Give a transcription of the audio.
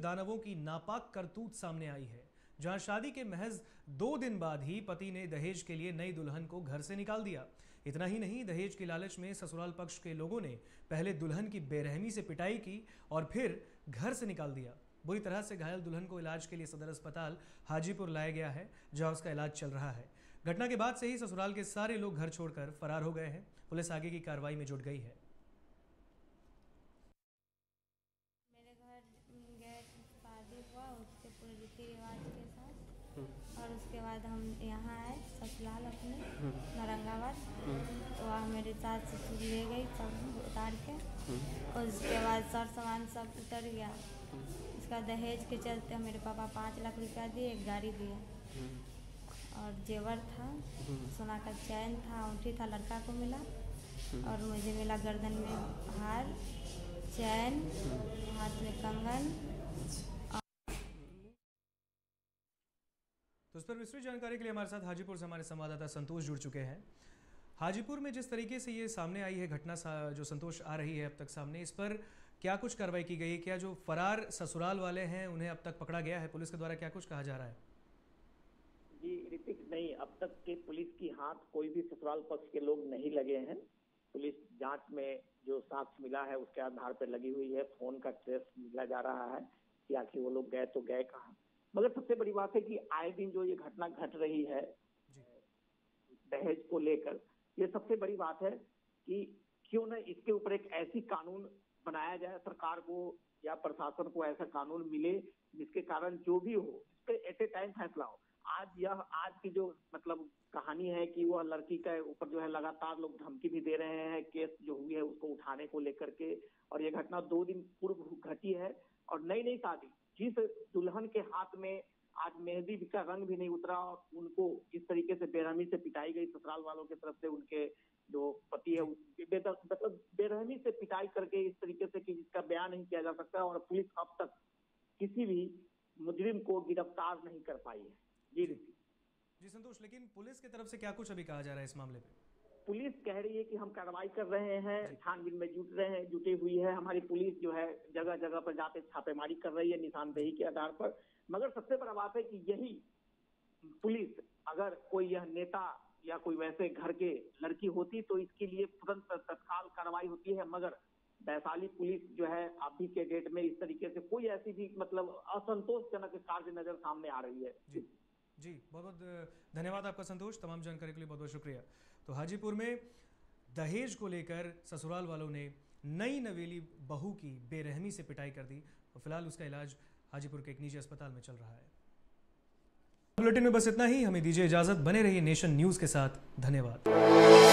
दानवों की नापाक करतूत सामने आई है, जहां शादी के महज 2 दिन बाद ही पति ने दहेज के लिए नई दुल्हन को घर से निकाल दिया। इतना ही नहीं, दहेज के लालच में ससुराल पक्ष के लोगों ने पहले दुल्हन की बेरहमी से पिटाई की और फिर घर से निकाल दिया। बुरी तरह से घायल दुल्हन को इलाज के लिए सदर अस्पताल हाजीपुर लाया गया है, जहां उसका इलाज चल रहा है। घटना के बाद से ही ससुराल के सारे लोग घर छोड़कर फरार हो गए हैं। पुलिस आगे की कार्रवाई में जुट गई है। शादी हुआ उसके पूरे रीति रिवाज के साथ, और उसके बाद हम यहाँ आए ससुराल अपने औरंगाबाद। तो वहाँ मेरे सास ससुर ले गई सब उतार के, और उसके बाद सर सामान सब उतर गया। इसका दहेज के चलते मेरे पापा 5 लाख रुपया दिए, एक गाड़ी दिए, और जेवर था, सोना का चैन था, अंगूठी था, लड़का को मिला, और मुझे मिला गर्दन में हार, चैन, हाथ में कंगन। तो इस पर विस्तृत जानकारी के लिए हमारे साथ हाजीपुर से हमारे संवाददाता संतोष जुड़ चुके हैं। हाजीपुर में जिस तरीके से ये सामने आई है घटना, जो संतोष आ रही है अब तक सामने, इस पर क्या कुछ कार्रवाई की गई है? क्या जो फरार ससुराल वाले हैं उन्हें अब तक पकड़ा गया है? पुलिस के द्वारा क्या कुछ कहा जा रहा है? जी ऋतिक, नहीं, अब तक के पुलिस की हाथ कोई भी ससुराल पक्ष के लोग नहीं लगे हैं। पुलिस जांच में जो साक्ष्य मिला है उसके आधार पर लगी हुई है। फोन का ट्रेस मिला जा रहा है कि आखिर वो लोग गए तो गए कहाँ। मगर सबसे बड़ी बात है कि आए दिन जो ये घटना घट रही है दहेज को लेकर, ये सबसे बड़ी बात है कि क्यों न इसके ऊपर एक ऐसी कानून बनाया जाए, सरकार को या प्रशासन को ऐसा कानून मिले जिसके कारण जो भी हो इस पे एट ए टाइम फैसला हो। आज की जो मतलब कहानी है कि वह लड़की के ऊपर जो है लगातार लोग धमकी भी दे रहे हैं, केस जो हुई है उसको उठाने को लेकर के, और ये घटना 2 दिन पूर्व घटी है। और नई शादी, जिस दुल्हन के हाथ में आज मेहंदी का रंग भी नहीं उतरा, और उनको इस तरीके से बेरहमी से पिटाई गई ससुराल वालों की तरफ से, उनके जो पति है मतलब बेरहमी से पिटाई करके इस तरीके से कि जिसका बयान नहीं किया जा सकता, और पुलिस अब तक किसी भी मुजरिम को गिरफ्तार नहीं कर पाई है। जी संतोष, लेकिन पुलिस की तरफ से क्या कुछ अभी कहा जा रहा है इस मामले पे? पुलिस कह रही है कि हम कार्रवाई कर रहे हैं, छानबीन में जुटी हुई है। हमारी पुलिस जो है जगह जगह पर जाके छापेमारी कर रही है निशानदेही के आधार पर। मगर सबसे बड़ा बात है कि यही पुलिस, अगर कोई यह नेता या कोई वैसे घर के लड़की होती तो इसके लिए तुरंत तत्काल कार्रवाई होती है। मगर वैशाली पुलिस जो है अभी के डेट में इस तरीके से कोई ऐसी भी मतलब असंतोषजनक कार्य नजर सामने आ रही है। जी बहुत बहुत धन्यवाद आपका संतोष, तमाम जानकारी के लिए बहुत बहुत शुक्रिया। तो हाजीपुर में दहेज को लेकर ससुराल वालों ने नई नवेली बहू की बेरहमी से पिटाई कर दी, और फिलहाल उसका इलाज हाजीपुर के एक निजी अस्पताल में चल रहा है। बुलेटिन में बस इतना ही, हमें दीजिए इजाजत। बने रहिए नेशन न्यूज के साथ। धन्यवाद।